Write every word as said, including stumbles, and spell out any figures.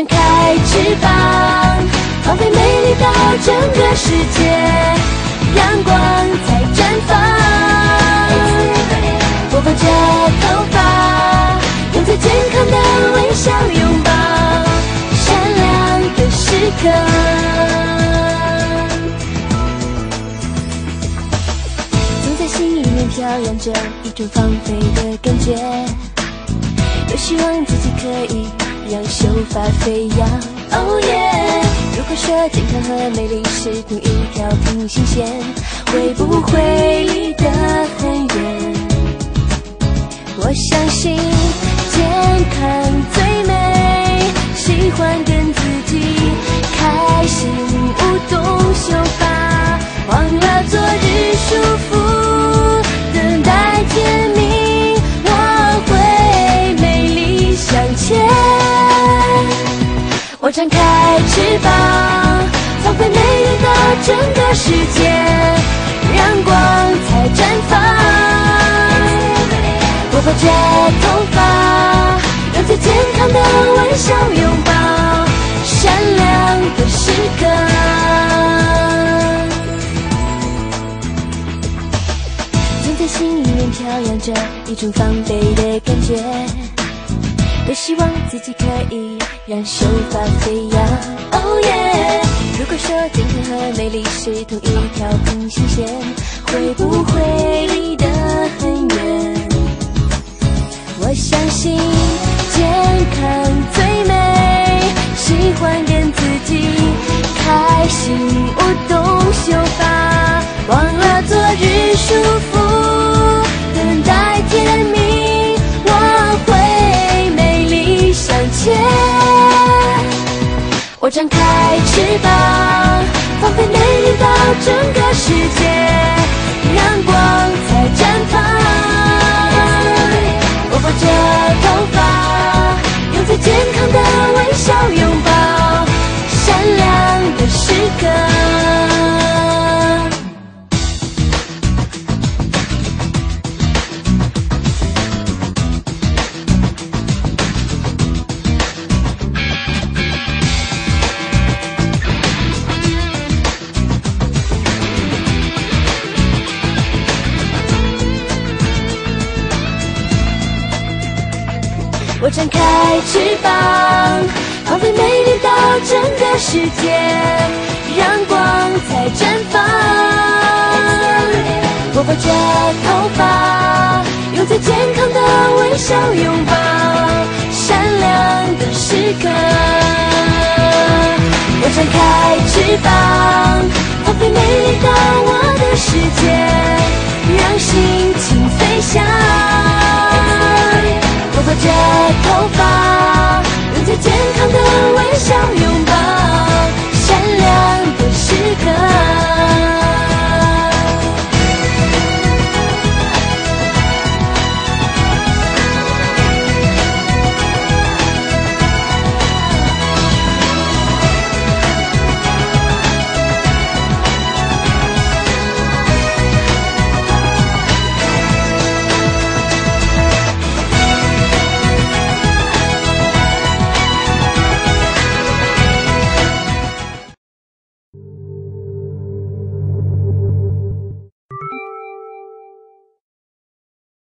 展开翅膀，放飞美丽到整个世界，阳光在绽放。拨放着头发，用最健康的微笑拥抱闪亮的时刻。总在心里面飘扬着一种放飞的感觉，多希望自己可以让秀发飞扬。Oh yeah！ 如果说健康和美丽是同一条平行线，会不会离得很远？我相信健康最美，喜欢跟自己开心舞动秀发，忘了昨日束缚，等待天明，我会美丽向前。我展开翅膀，放飞美丽到整个世界，阳光在绽放。拨放着头发，用最健康的微笑拥抱闪亮的时刻。总在心里面飘扬着一种放飞的感觉，多希望自己可以让秀发飞扬。Oh yeah！ 如果说健康和美丽是同一条平行线，会不会离得很远？我相信健康最美，喜欢跟自己开心舞动秀发，忘了昨日束缚，等待天明，我会美丽向前。我展开翅膀，放飞美丽到整个世界，阳光在绽放。拨放着头发，用最健康的微笑拥抱闪亮的时刻。我展开翅膀，放飞美丽到整个世界，阳光在绽放。拨放着头发，用最健康的微笑拥抱闪亮的时刻。我展开翅膀，放飞美丽到我的世界，让心情飞翔。拨放着头发，用最健康的微笑